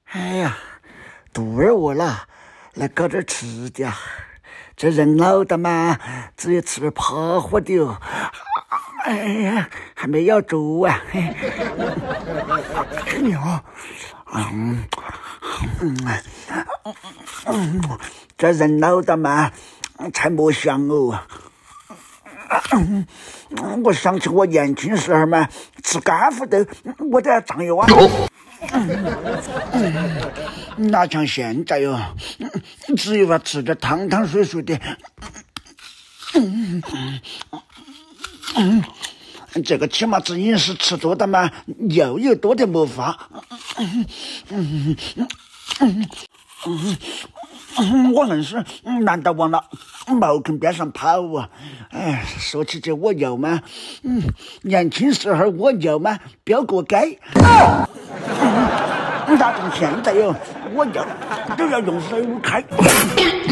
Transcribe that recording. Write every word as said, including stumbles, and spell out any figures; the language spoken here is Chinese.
哎呀，肚儿饿了，来搞点吃的。这人老的嘛，只有吃点趴火的哦。哎呀，还没咬住啊！哎呦，嗯嗯嗯，这人老的嘛，才莫想哦。嗯，我想起我年轻时候嘛，吃干糊豆，我都要胀药啊。嗯嗯，哪像现在哟，只有要吃点汤汤水水的。嗯嗯嗯，这个起码是饮食吃多的嘛，又有多的没法。嗯嗯嗯嗯嗯，我硬是难道往了茅坑边上跑啊！哎，说起这我油嘛，嗯，年轻时候我油嘛飙过街。啊嗯，哪像现在哟，我油都要用手开。